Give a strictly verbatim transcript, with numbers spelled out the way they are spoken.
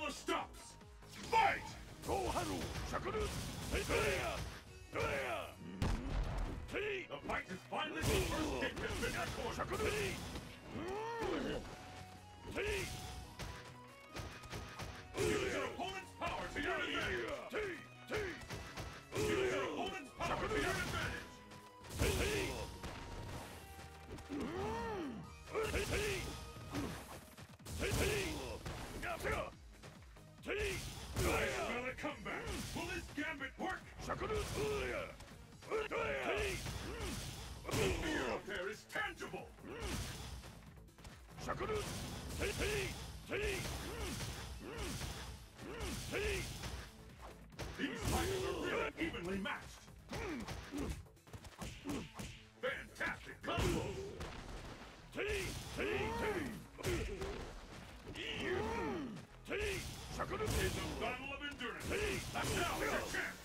never stops! Fight! Go Haru! Shakuru! Hey! The fight is finally the first hit has been recorded! Shakuru! Use your opponent's power to your advantage! Use your opponent's power to your advantage! I smell a comeback! Will this gambit work? The fear up there is tangible! These fighters are really evenly matched! Fantastic combo! It's a battle of endurance! Now is your chance!